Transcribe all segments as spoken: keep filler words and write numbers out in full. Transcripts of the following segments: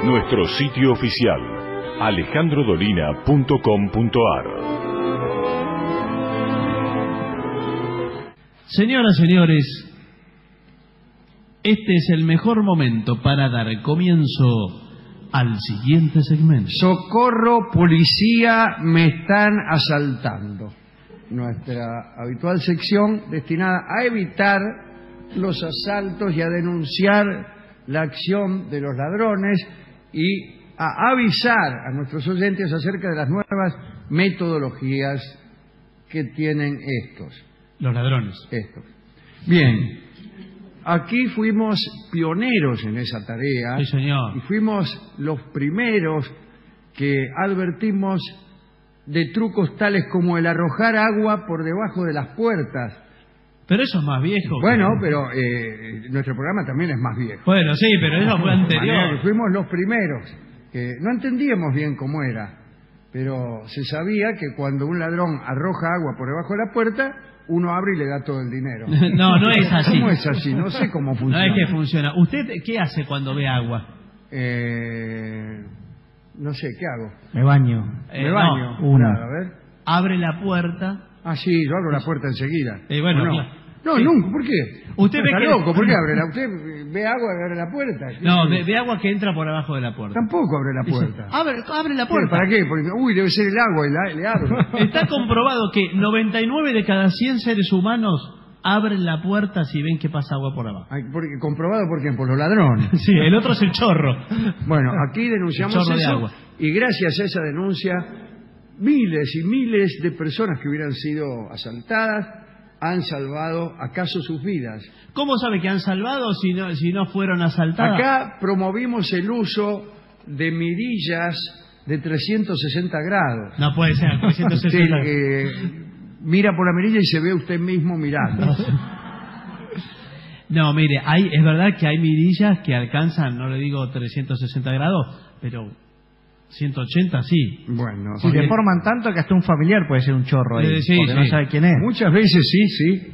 Nuestro sitio oficial, alejandro dolina punto com punto ar. Señoras, señores, este es el mejor momento para dar comienzo al siguiente segmento. Socorro, policía, me están asaltando. Nuestra habitual sección destinada a evitar los asaltos y a denunciar la acción de los ladrones y a avisar a nuestros oyentes acerca de las nuevas metodologías que tienen estos. Los ladrones. Estos. Bien, aquí fuimos pioneros en esa tarea. Sí, señor. Y fuimos los primeros que advertimos de trucos tales como el arrojar agua por debajo de las puertas. Pero eso es más viejo. Bueno, que... pero eh, nuestro programa también es más viejo. Bueno, sí, pero eso fue anterior. Fuimos los primeros. Que no entendíamos bien cómo era, pero se sabía que cuando un ladrón arroja agua por debajo de la puerta, uno abre y le da todo el dinero. No, no es así. ¿Cómo es así? No sé cómo funciona. No es que funciona. ¿Usted qué hace cuando ve agua? Eh, no sé, ¿qué hago? Me baño. Me Eh, baño. no. Una. A ver. Abre la puerta. Ah, sí, yo abro la puerta enseguida. Eh, bueno, ¿O no? claro. No, Sí. nunca. ¿Por qué? Usted ve Está que- loco. ¿Por qué abre la... Usted ve agua y abre la puerta? No, ve, ve agua que entra por abajo de la puerta. Tampoco abre la puerta. Abre, abre la Sí, puerta. ¿para qué? Porque, uy, debe ser el agua y la- le abro. Está comprobado que noventa y nueve de cada cien seres humanos abren la puerta si ven que pasa agua por abajo. Ay, porque, ¿comprobado por quién? Por los ladrones. Sí, el otro es el chorro. Bueno, aquí denunciamos El chorro de eso agua. y gracias a esa denuncia miles y miles de personas que hubieran sido asaltadas han salvado acaso sus vidas. ¿Cómo sabe que han salvado si no, si no fueron asaltadas? Acá promovimos el uso de mirillas de trescientos sesenta grados. No puede ser, trescientos Usted sesenta. eh, mira por la mirilla y se ve usted mismo mirando. No, mire, hay, es verdad que hay mirillas que alcanzan, no le digo trescientos sesenta grados, pero ciento ochenta sí. Bueno, Si sí. deforman tanto que hasta un familiar puede ser un chorro ahí, Eh, sí, porque no sí. sabe quién es. Muchas veces sí, sí.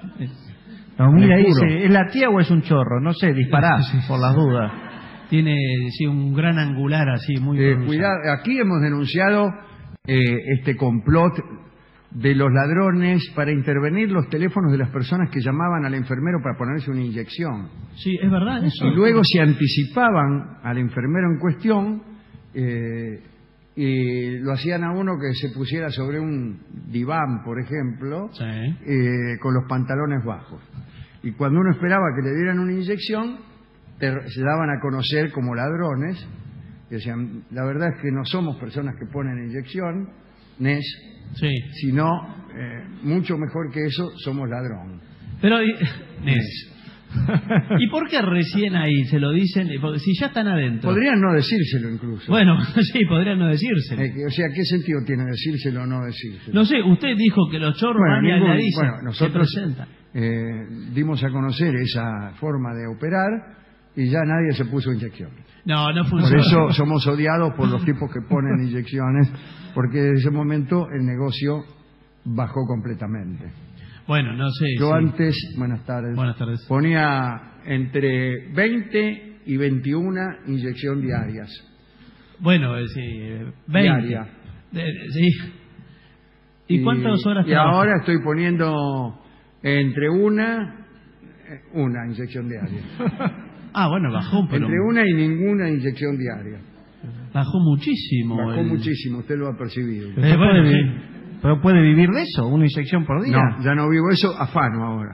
No, mira, Le ahí juro. dice, ¿es la tía o es un chorro? No sé, dispará, Sí, sí, por las dudas. Tiene sí, un gran angular así, muy Eh, pronunciado. cuidado, aquí hemos denunciado eh, este complot de los ladrones para intervenir los teléfonos de las personas que llamaban al enfermero para ponerse una inyección. Sí, es verdad eso. Y luego se anticipaban al enfermero en cuestión eh, y lo hacían a uno que se pusiera sobre un diván, por ejemplo, Sí. eh, con los pantalones bajos. Y cuando uno esperaba que le dieran una inyección, te- se daban a conocer como ladrones. Y decían, la verdad es que no somos personas que ponen inyección, Nes, Sí. sino, eh, mucho mejor que eso, somos ladrón. Pero, y, Nes, ¿y por qué recién ahí se lo dicen? Porque si ya están adentro. Podrían no decírselo incluso. Bueno, sí, podrían no decírselo. Eh, que- o sea, ¿qué sentido tiene decírselo o no decírselo? No sé, usted dijo que los chorros Bueno, van y ningún- la dicen. bueno, nosotros se presentan. eh, dimos a conocer esa forma de operar y ya nadie se puso inyección. No, no Por funciona. eso somos odiados por los tipos que ponen inyecciones, porque desde ese momento el negocio bajó completamente. Bueno, no sé. Yo sí. antes, buenas tardes, Buenas tardes. ponía entre veinte y veintiuna inyección diarias. Bueno, eh, sí, eh, veinte. Diaria. De- sí. ¿Y, cuántas horas Y trabaja? ahora estoy poniendo entre una, eh, una inyección diaria. Ah, bueno, bajó, pero Entre una y ninguna inyección diaria. bajó muchísimo. Bajó el- muchísimo, usted lo ha percibido. Pero, Eh, usted bueno, puede, sí. vi- pero puede vivir de eso, una inyección por día. No, ya no vivo eso, afano ahora.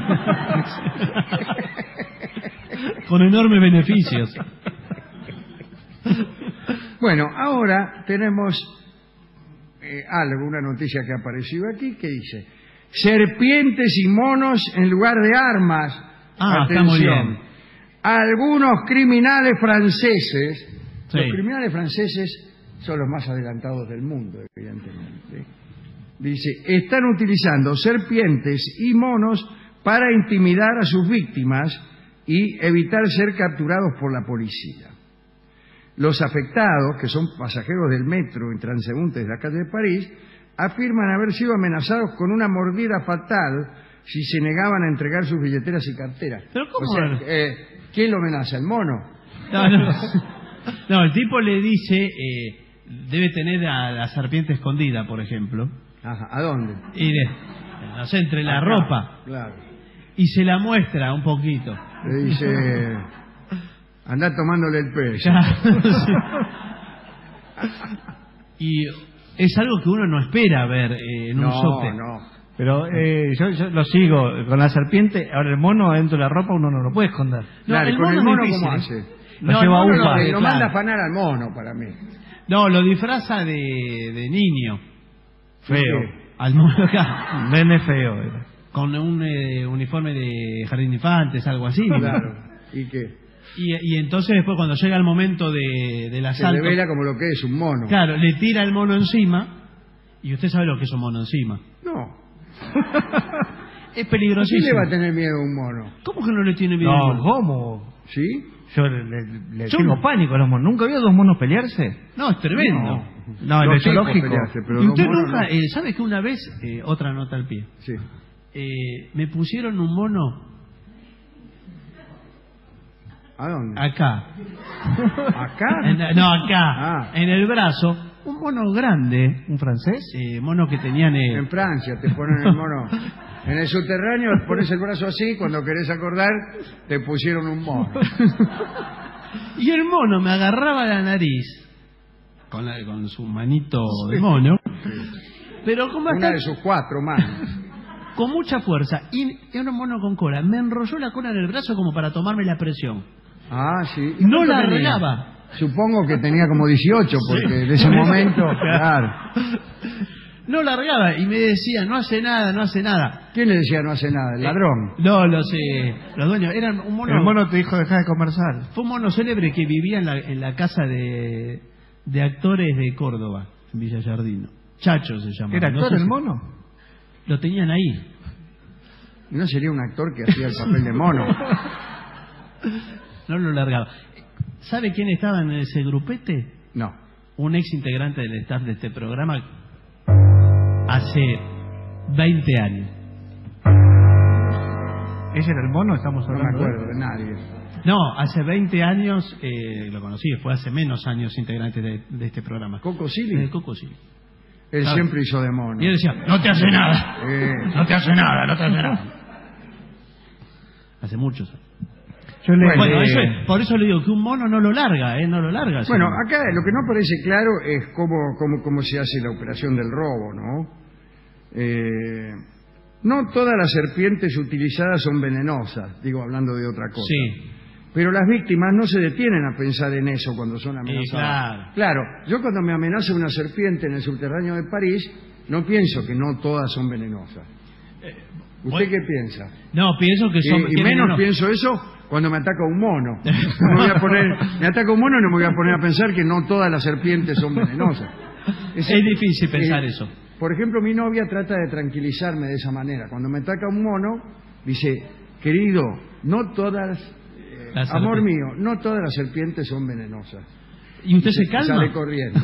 Con enormes beneficios. Bueno, ahora tenemos eh, algo, una noticia que ha aparecido aquí que dice: serpientes y monos en lugar de armas. Ah, está muy bien. Algunos criminales franceses, Sí. los criminales franceses son los más adelantados del mundo, evidentemente. Dice, están utilizando serpientes y monos para intimidar a sus víctimas y evitar ser capturados por la policía. Los afectados, que son pasajeros del metro y transeúntes de la calle de París, afirman haber sido amenazados con una mordida fatal si se negaban a entregar sus billeteras y carteras. ¿Pero cómo? O sea, eh, ¿quién lo amenaza? ¿El mono? No, no. No, el tipo le dice, eh, debe tener a la serpiente escondida, por ejemplo. Ajá, ¿a dónde? Y de, no sé, entre la Acá, ropa. Claro. Y se la muestra un poquito. Le dice, anda tomándole el peso. Claro, sí. Y es algo que uno no espera ver eh, en un No, subte. no. Pero eh, yo, yo lo sigo con la serpiente. Ahora el mono dentro de la ropa uno no lo puede esconder. No, Claro, el con el mono mono, es ¿cómo difícil, hace? Lo No, lleva el mono a lo- upa. Lo, lo claro. manda a afanar al mono, para mí. No, lo disfraza de, de niño. Feo. Al mono acá. Nene feo. era. Con un eh, uniforme de jardín de infantes, algo así. Claro. ¿Y qué? Y, y entonces después cuando llega el momento de, del Se asalto, revela como lo que es un mono. claro, le tira el mono encima, y usted sabe lo que es un mono encima. No. Es ¿Quién peligrosísimo. le va a tener miedo a un mono? ¿Cómo que no le tiene miedo? No, ¿cómo? ¿Sí? Yo le, le- le Yo tengo no. pánico a los monos. ¿Nunca vio dos monos pelearse? No, es tremendo. No. No, en Los el zoológico. tipos pelearse, pero Y los usted monos nunca, no. eh, ¿sabe que una vez, eh, otra nota al pie, Sí. eh, me pusieron un mono ¿A dónde? acá, ¿Acá? en la- no acá, Ah. en el brazo, un mono grande, ¿Un francés? eh, mono que tenían, eh, En Francia te ponen el mono. En el subterráneo pones el brazo así, cuando querés acordar, te pusieron un mono. y el mono me agarraba la nariz con, la- con su manito de mono, pero con, Una bastante- de sus cuatro manos. con mucha fuerza, y era un mono con cola, me enrolló la cola en el brazo como para tomarme la presión. Ah, sí. ¿Y No cuánto la tenía? arreglaba. Supongo que tenía como dieciocho, porque de ese momento, claro. No largaba y me decía, no hace nada, no hace nada. ¿Quién le decía no hace nada? ¿El ladrón? No, los, eh, los dueños, eran un mono, El mono te dijo dejar de conversar. fue un mono célebre que vivía en la, en la casa de, de actores de Córdoba, en Villa Yardino. Chacho se llamaba. ¿Era No actor sé el si- mono? Lo tenían ahí. ¿No sería un actor que hacía el papel de mono? No lo largaba. ¿Sabe quién estaba en ese grupete? No. Un ex integrante del staff de este programa hace veinte años. ¿Ese era el mono? Estamos No me hablando. acuerdo de nadie. No, hace veinte años, eh, lo conocí, fue hace menos años integrante de, de este programa. ¿Coco Eh, Silly? Coco Silly. Él Claro. siempre hizo de mono. Y él decía, no te hace nada, Eh, no te hace nada, no te hace nada. Hace muchos años. Yo le, Bueno, le- eso es- por eso le digo que un mono no lo larga, ¿eh? No lo larga. Bueno, señor. acá lo que no parece claro es cómo, cómo, cómo se hace la operación del robo, ¿no? Eh, no todas las serpientes utilizadas son venenosas, digo, hablando de otra cosa. Sí. Pero las víctimas no se detienen a pensar en eso cuando son amenazadas. claro. Claro, yo cuando me amenaza una serpiente en el subterráneo de París, no pienso que no todas son venenosas. ¿Usted bueno. qué piensa? No, pienso que Y, son... y que menos no. pienso eso cuando me ataca un mono. No me voy a poner, me ataca un mono y no me voy a poner a pensar que no todas las serpientes son venenosas. Es difícil pensar eh, eso. Por ejemplo, mi novia trata de tranquilizarme de esa manera. Cuando me ataca un mono, dice, querido, no todas, eh, Las amor serpientes. mío, no todas las serpientes son venenosas. ¿Y usted Y se y calma? Sale corriendo.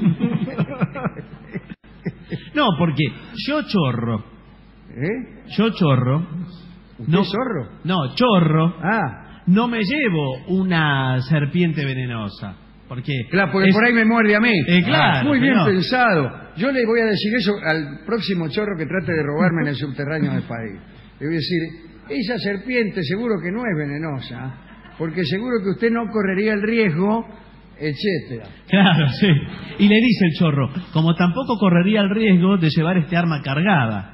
No, porque yo chorro, ¿Eh? yo chorro... ¿Usted No, es zorro? No, chorro, Ah, no me llevo una serpiente venenosa. Porque, claro, porque es- por ahí me muerde a mí. Eh, claro, Muy bien señor. pensado. Yo le voy a decir eso al próximo chorro que trate de robarme en el subterráneo del país. Le voy a decir, esa serpiente seguro que no es venenosa, porque seguro que usted no correría el riesgo, etcétera. Claro, sí. Y le dice el chorro, como tampoco correría el riesgo de llevar este arma cargada.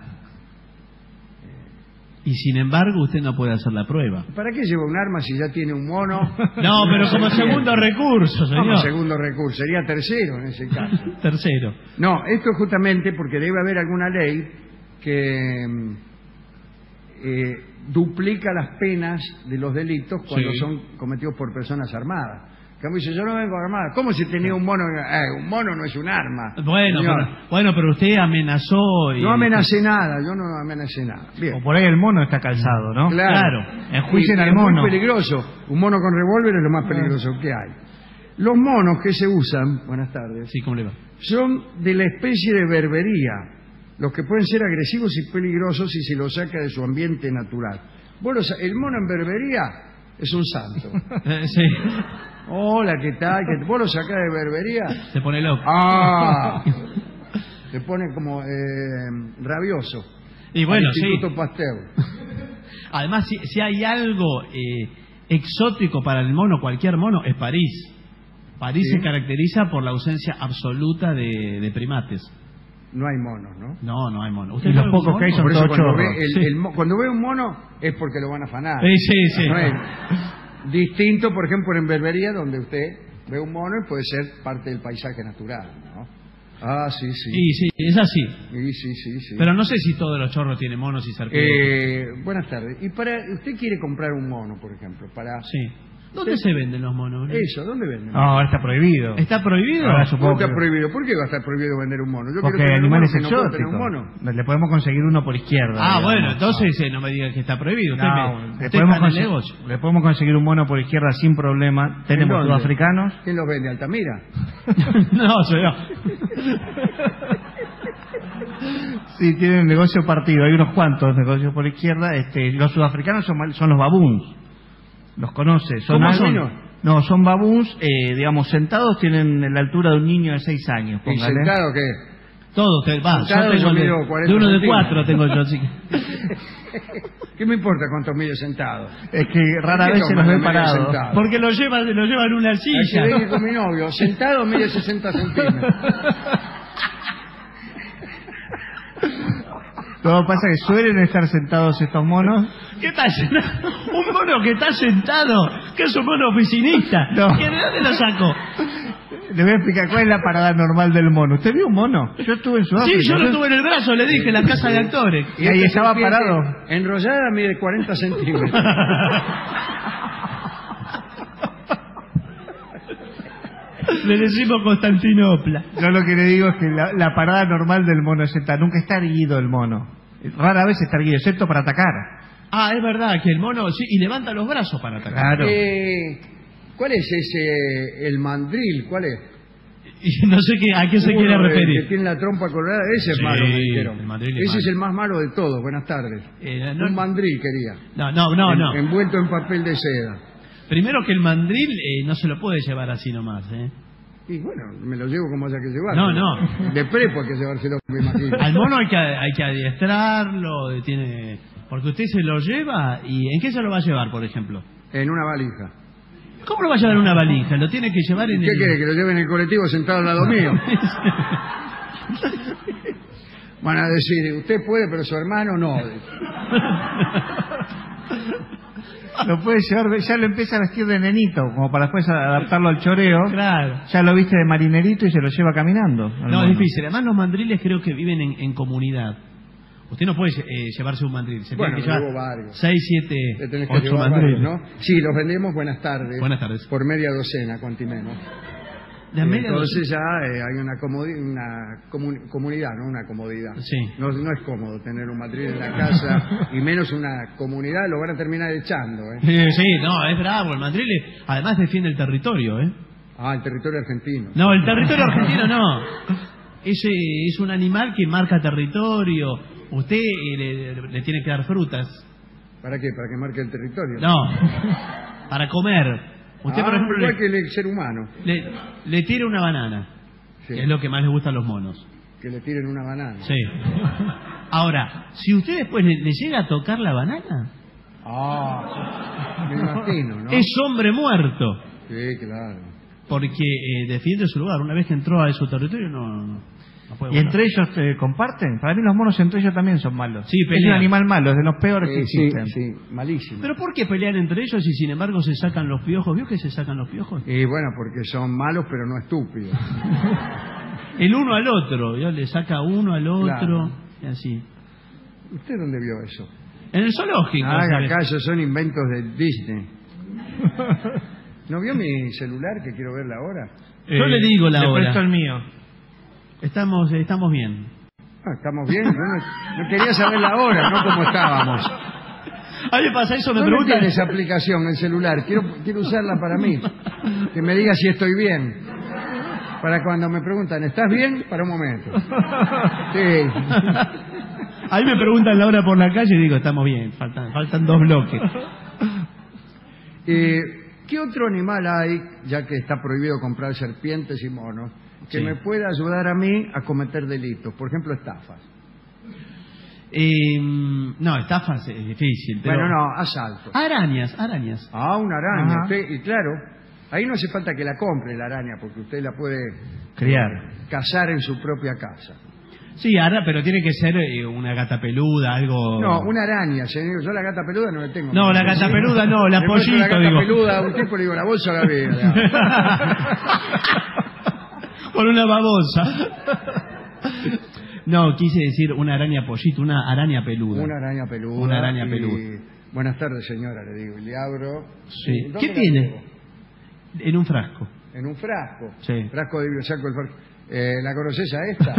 Y sin embargo, usted no puede hacer la prueba. ¿Para qué lleva un arma si ya tiene un mono? No, pero como segundo recurso, Como señor. segundo recurso, sería tercero en ese caso. Tercero. No, esto es justamente porque debe haber alguna ley que mm, eh, duplica las penas de los delitos cuando Sí. son cometidos por personas armadas. Como dice, yo no vengo armado. ¿Cómo si tenía un mono? Eh, un mono no es un arma. Bueno, Señor. pero, bueno, pero usted amenazó y... No amenacé nada, yo no amenacé nada. Bien. O por ahí el mono está calzado, ¿no? Claro. Claro. Enjuicien Y- y al es mono. muy peligroso. Un mono con revólver es lo más peligroso que hay. Los monos que se usan, buenas tardes, Sí, ¿cómo le va? son de la especie de berbería, los que pueden ser agresivos y peligrosos si se los saca de su ambiente natural. Vos lo sa- el mono en berbería es un santo. Eh, sí. Hola, ¿qué tal? ¿Qué- ¿Vos lo sacás de berbería? Se pone loco. ¡Ah! Se pone como eh, rabioso. Y bueno, Al sí. Instituto Pasteur. Además, si, si hay algo eh, exótico para el mono, cualquier mono, es París. París Sí. se caracteriza por la ausencia absoluta de, de primates. No hay monos, ¿no? No, no hay mono. Y los pocos que hay son Por eso todos cuando chorros. ve, el, Sí. el mo- cuando ve un mono es porque lo van a afanar. Sí, sí, sí. No es distinto, por ejemplo, en berbería, donde usted ve un mono y puede ser parte del paisaje natural, ¿no? Ah, sí, sí. Sí, sí, es así. Sí, sí, sí, sí. Pero no sé si todos los chorros tienen monos y serpientes. Eh, buenas tardes. Y para usted quiere comprar un mono, por ejemplo, para Sí. ¿Dónde se venden los monos? eso, ¿dónde venden? No, ahora está prohibido. ¿Está prohibido? Ahora ¿Cómo supongo está que- prohibido? ¿Por qué va a estar prohibido vender un mono? Yo Porque quiero tener un mono animales que no puedo tener exóticos. un mono. Le podemos conseguir uno por izquierda. Ah, digamos. bueno, entonces eh, no me diga que está prohibido. Usted, No, me, le, usted podemos está en el conse- negocio. le podemos conseguir un mono por izquierda sin problema. Tenemos ¿En dónde? sudafricanos. ¿Quién los vende? ¿Altamira? No, señor. Sí, tienen un negocio partido. Hay unos cuantos negocios por izquierda. Este, los sudafricanos son, mal- son los babuns. Los conoce. Son ¿Cómo algo- son? No, son babuns, eh, digamos, sentados, tienen la altura de un niño de seis años. ¿Y póngale. sentado qué? Todo, usted va. Yo Sentado tengo yo el de, mido cuarenta de uno de centímetros. cuatro tengo yo, así que- ¿Qué me importa cuánto mide sentado? Es que rara ¿Por qué vez se los toman ve medio parados. sentado? Porque lo llevan, lo llevan en una Hay que silla. venir con mi novio. Sentado mide sesenta centímetros. Todo pasa que suelen estar sentados estos monos. ¿Qué está sentado? Un mono que está sentado, que es un mono oficinista. No. ¿Que ¿De dónde lo sacó? Le voy a explicar cuál es la parada normal del mono. ¿Usted vio un mono? Yo estuve en Sudáfrica. Sí, yo lo tuve en el brazo, le dije, en la casa de actores. Y ahí esta estaba serpiente parado. Enrollada mide cuarenta centímetros. Le decimos Constantinopla. Yo lo que le digo es que la, la parada normal del mono es sentar. Nunca está erguido el mono. Rara vez está erguido, excepto para atacar. Ah, es verdad que el mono, sí, y levanta los brazos para atacar. Claro. Eh, ¿Cuál es ese, el mandril? ¿Cuál es? Y no sé qué, a qué se Uno, quiere eh, referir. Que tiene la trompa colorada. Ese es Sí, malo, me dijeron. el mandril es Ese es malo. el más malo de todos. Buenas tardes. Eh, no, Un mandril quería. no, no, no, En- no. Envuelto en papel de seda. Primero que el mandril eh, no se lo puede llevar así nomás, ¿eh? Y bueno, me lo llevo como haya que llevar. No, no. De prepo hay que llevárselo, me imagino. Al mono hay que, hay que adiestrarlo, tiene... porque usted se lo lleva y ¿en qué se lo va a llevar, por ejemplo? En una valija. ¿Cómo lo va a llevar en una valija? Lo tiene que llevar en ¿Qué el... quiere? ¿Que lo lleve en el colectivo sentado al lado mío? Van a decir, usted puede, pero su hermano no. Lo puede llevar, ya lo empieza a vestir de nenito, como para después adaptarlo al choreo. Claro. Ya lo viste de marinerito y se lo lleva caminando. al No, mono. es difícil. Además los mandriles creo que viven en, en comunidad. Usted no puede eh, llevarse un mandril. Se Bueno, tiene que llevar llevo varios. seis, siete, Le tenés que ocho llevar mandriles. varios, ¿no? Sí, los vendemos, buenas tardes. Buenas tardes. Por media docena, cuanti menos. La media Entonces ya eh, hay una, comodi- una comu- comunidad, ¿no? Una comodidad. Sí. No, no es cómodo tener un mandril en la casa y menos una comunidad, lo van a terminar echando, ¿eh? Eh, sí, no, es bravo. El mandril eh, además defiende el territorio, ¿eh? Ah, el territorio argentino. No, el territorio argentino no. Ese es un animal que marca territorio. Usted eh, le, le tiene que dar frutas. ¿Para qué? ¿Para que marque el territorio? No, para comer. Usted, Ah, por ejemplo, igual le, que el ser humano, le, le tira una banana, sí, que es lo que más les gusta a los monos. que le tiren una banana. Sí. Ahora, si usted después le, le llega a tocar la banana, Ah, me imagino, ¿no? es hombre muerto. Sí, claro. Porque eh, defiende su lugar. Una vez que entró a su territorio, no, no, no puede ¿Y volver. entre ellos eh, comparten? Para mí los monos entre ellos también son malos. Sí, es un pelean. animal malo, es de los peores que Eh, sí, existen. sí, malísimo. ¿Pero por qué pelean entre ellos y sin embargo se sacan los piojos? ¿Vio que se sacan los piojos? Y bueno, porque son malos, pero no estúpidos. El uno al otro, ¿vio? Le saca uno al otro, Claro. y así. ¿Usted dónde vio eso? En el zoológico. Ah, ¿sabe? acá esos son inventos de Disney. ¿No vio mi celular que quiero ver la hora? Yo le digo la le hora. presto el mío. Estamos, estamos bien. Ah, ¿estamos bien? Yo no, no quería saber la hora, no cómo estábamos. A mí me pasa eso, me ¿Dónde preguntan... tiene esa aplicación, el celular? Quiero, quiero usarla para mí. Que me diga si estoy bien. Para cuando me preguntan, ¿estás bien? Para un momento. Sí. A mí me preguntan la hora por la calle y digo, estamos bien, faltan, faltan dos bloques. Eh, ¿Qué ¿qué otro animal hay, ya que está prohibido comprar serpientes y monos, que Sí. me pueda ayudar a mí a cometer delitos? Por ejemplo, estafas. Eh, no, estafas es difícil. Pero... Bueno, no, asaltos. Arañas, arañas. Ah, una araña. Ajá. Usted, y claro, ahí no hace falta que la compre la araña, porque usted la puede Criar. cazar en su propia casa. Sí, ara, pero tiene que ser eh, una gata peluda, algo... No, una araña, señor. Yo la gata peluda no la tengo. No, la gata peluda no, la Le muestro pollito, la gata digo. peluda a un tipo y le digo, la bolsa la veo. Con una babosa. No, quise decir una araña pollito, una araña peluda. Una araña peluda. Una araña y- peluda. Buenas tardes, señora, le digo. Y le abro. Sí. ¿Dónde ¿Qué la tiene? llevo? En un frasco. En un frasco. Sí. Frasco de saco el frasco. Eh, ¿La conoces a esta?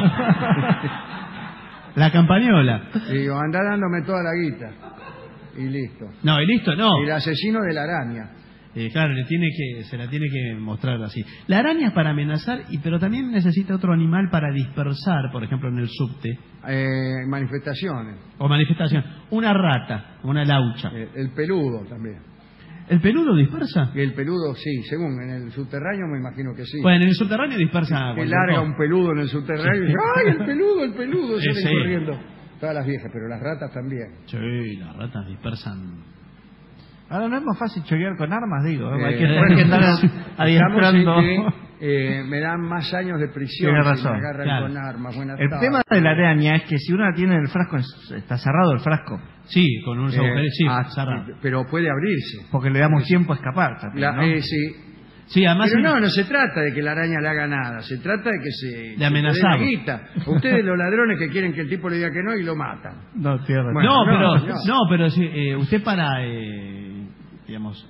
La campañola. Y digo, anda dándome toda la guita. Y listo. No, y listo, no. Y el asesino de la araña. Eh, claro, le tiene que, se la tiene que mostrar así. La araña es para amenazar, y pero también necesita otro animal para dispersar, por ejemplo, en el subte. Eh, manifestaciones. O manifestación. Una rata, una laucha. Eh, el peludo también. ¿El peludo dispersa? Y el peludo, sí, según en el subterráneo me imagino que sí. Bueno, en el subterráneo dispersa... que cualquier larga cosa. un peludo en el subterráneo y dice, ¡ay, el peludo, el peludo! Sí, Salen sí. corriendo todas las viejas, pero las ratas también. Sí, las ratas dispersan... Ahora no es más fácil chorear con armas, digo. ¿eh? Eh, Hay que, hay bueno, que andar Estamos adiestrando. en que eh, me dan más años de prisión Tiene si razón. me agarran Claro. con armas. Buenas El tardes. tema de la araña es que si uno la tiene en el frasco, está cerrado el frasco, Sí, con unos Eh, agujeros, sí, ah, cerrado. pero puede abrirse. porque le damos tiempo a escapar también, La- ¿no? eh, sí. Sí, además... Pero no, no se trata de que la araña le haga nada, se trata de que se, se le dé amenazarlo. la guita. Ustedes los ladrones que quieren que el tipo le diga que no y lo matan. No, tiene razón. Bueno, no, no, pero, no. no, pero sí, eh, usted para, eh, digamos,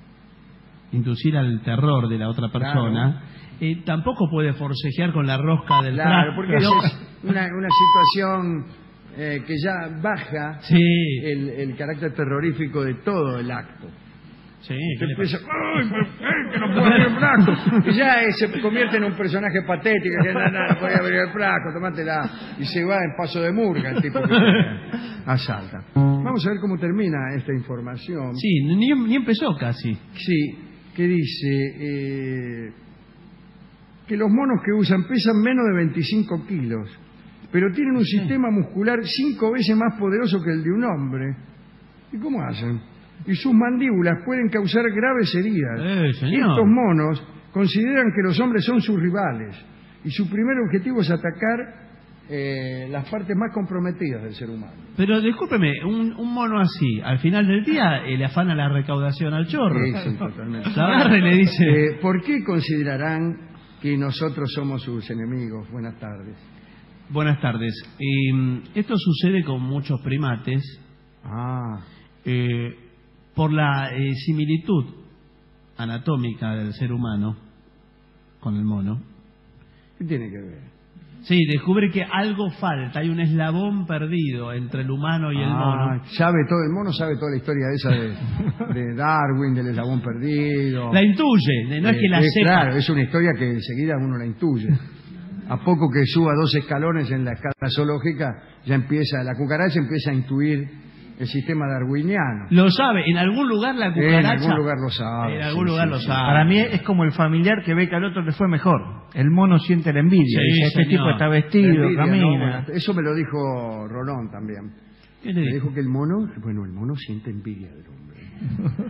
inducir al terror de la otra persona, eh, tampoco puede forcejear con la rosca del Claro, frasco. porque es una, una situación eh, que ya baja Sí, el, el carácter terrorífico de todo el acto. sí. Usted ¿qué le empieza, pasa? ¡ay, pero, eh, que no puedo abrir el frasco! Y ya eh, se convierte en un personaje patético, que no, no, no podía abrir el frasco, tomátela. Y se va en paso de murga el tipo que asalta. Vamos a ver cómo termina esta información. Sí, ni, ni empezó casi. Sí, que dice eh, que los monos que usan pesan menos de veinticinco kilos, pero tienen un sistema muscular cinco veces más poderoso que el de un hombre. ¿Y cómo hacen? Y sus mandíbulas pueden causar graves heridas. Eh, señor. Estos monos consideran que los hombres son sus rivales y su primer objetivo es atacar eh, las partes más comprometidas del ser humano. Pero discúlpeme, un, un mono así, al final del día eh, le afana la recaudación al chorro. Sí, sí, totalmente. La agarra y le dice... Eh, ¿Por qué considerarán que nosotros somos sus enemigos? Buenas tardes. Buenas tardes. Eh, esto sucede con muchos primates Ah, eh, por la eh, similitud anatómica del ser humano con el mono. ¿qué tiene que ver? Sí, descubre que algo falta, hay un eslabón perdido entre el humano y el Ah, mono. sabe todo, el mono sabe toda la historia esa de, de Darwin, del eslabón perdido. La intuye, no es Eh, que la eh, sepa. Claro, es una historia que enseguida uno la intuye. A poco que suba dos escalones en la escala zoológica, ya empieza, la cucaracha empieza a intuir el sistema darwiniano. Lo sabe, en algún lugar la cucaracha... En algún lugar lo sabe. En algún sí, lugar sí, lo sí. sabe. Para mí es como el familiar que ve que al otro le fue mejor. El mono siente la envidia. Sí, Dice, este señor. tipo está vestido, Envidia, ¿no? camina. Bueno, eso me lo dijo Rolón también. ¿Qué le Me dijo? dijo que el mono, bueno, el mono siente envidia del hombre.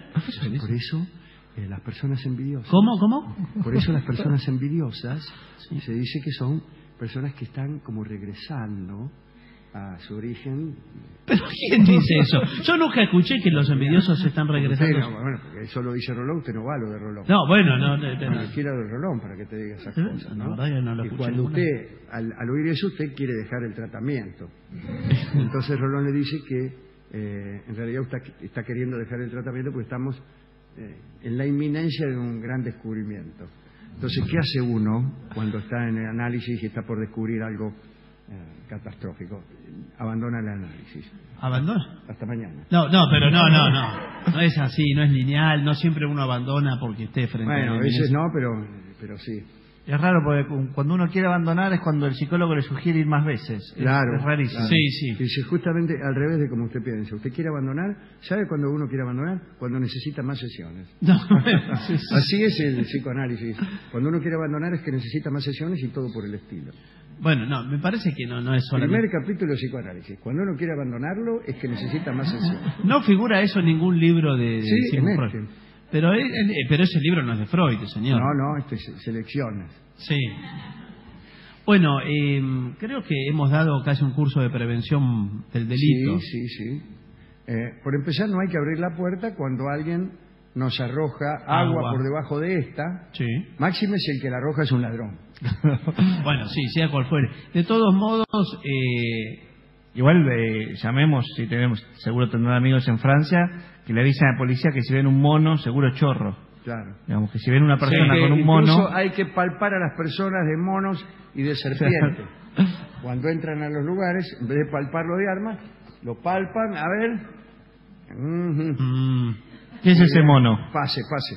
Por eso, eh, las personas envidiosas. ¿Cómo, cómo? Por eso las personas envidiosas se dice que son personas que están como regresando a su origen. ¿Pero quién dice eso? Yo nunca escuché que los envidiosos están Usted regresando. no, bueno, porque eso lo dice Rolón, usted no va a lo de Rolón. No, bueno, no... no, no. Bueno, quiera de Rolón para que te diga esas Sí, cosas, la ¿no? verdad que no lo y escuché cuando ninguna. usted, al, al oír eso, usted quiere dejar el tratamiento. Entonces Rolón le dice que eh, en realidad usted está queriendo dejar el tratamiento porque estamos eh, en la inminencia de un gran descubrimiento. Entonces, ¿qué hace uno cuando está en el análisis y está por descubrir algo eh, catastrófico? Abandona el análisis. ¿Abandona? Hasta mañana. No, no, pero no, no, no. No es así, no es lineal, no siempre uno abandona porque esté frente Bueno, a a la veces evidencia. no, pero, pero sí. Es raro porque cuando uno quiere abandonar es cuando el psicólogo le sugiere ir más veces. Claro. Es, es rarísimo. Claro. Sí, sí. Dice justamente al revés de como usted piensa. Usted quiere abandonar, ¿sabe cuándo uno quiere abandonar? Cuando necesita más sesiones. No, sí, sí. Así es el psicoanálisis. Cuando uno quiere abandonar es que necesita más sesiones y todo por el estilo. Bueno, no, me parece que no, no es solamente... Primer capítulo de psicoanálisis. Cuando uno quiere abandonarlo es que necesita más sesiones. No figura eso en ningún libro de, de Sí, Sigmund en Freud. este. Pero, eh, eh, pero ese libro no es de Freud, señor. No, no, esto es selecciones. Sí. Bueno, eh, creo que hemos dado casi un curso de prevención del delito. Sí, sí, sí. Eh, por empezar, no hay que abrir la puerta cuando alguien nos arroja agua, Agua. por debajo de esta. Sí. Máxime si el que la arroja es un ladrón. Bueno, sí, sea cual fuere. De todos modos, eh, Igual eh, llamemos, si tenemos, seguro tendrán amigos en Francia, que le dicen a la policía que si ven un mono, seguro chorro. Claro. Digamos que si ven una persona Que con un incluso mono... hay que palpar a las personas de monos y de serpientes. Cuando entran a los lugares, en vez de palparlo de armas, lo palpan, a ver. Ujú. mm, ¿Qué es ese mono? Pase, pase.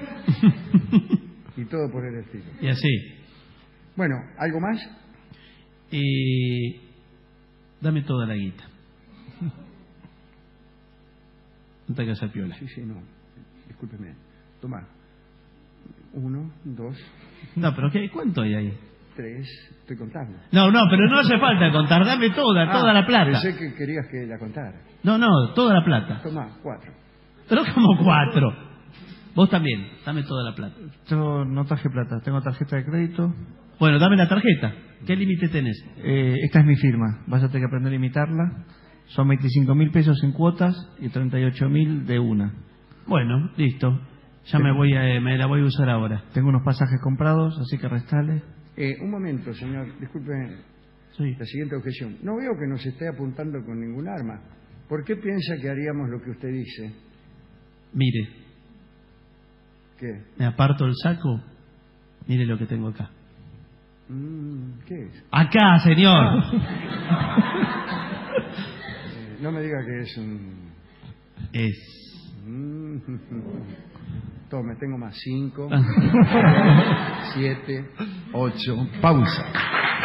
Y todo por el estilo. y así. Bueno, ¿algo más? Eh, dame toda la guita. No te hagas el piola. Sí, sí, no. Discúlpeme. Toma. Uno, dos, No, pero ¿qué, ¿cuánto hay ahí? tres. Estoy contando. No, no, pero no hace falta contar. Dame toda, toda Ah, la plata. Pensé que querías que la contara. No, no, toda la plata. Toma, cuatro. Pero como cuatro. Vos también, dame toda la plata. Yo no traje plata, tengo tarjeta de crédito. Bueno, dame la tarjeta. ¿Qué límite tenés? Eh, esta es mi firma, vas a tener que aprender a imitarla. Son veinticinco mil pesos en cuotas y treinta y ocho mil de una. Bueno, listo. Ya me voy a, me la voy a usar ahora. Tengo unos pasajes comprados, así que restale. Eh, un momento, señor. Disculpe Sí. la siguiente objeción. No veo que nos esté apuntando con ningún arma. ¿Por qué piensa que haríamos lo que usted dice? Mire, ¿Qué? me aparto el saco. Mire lo que tengo acá. Mm, ¿Qué es? Acá, señor. Eh, no me diga que es un... Es. Mm, Tome, tengo más cinco, siete, ocho. Pausa.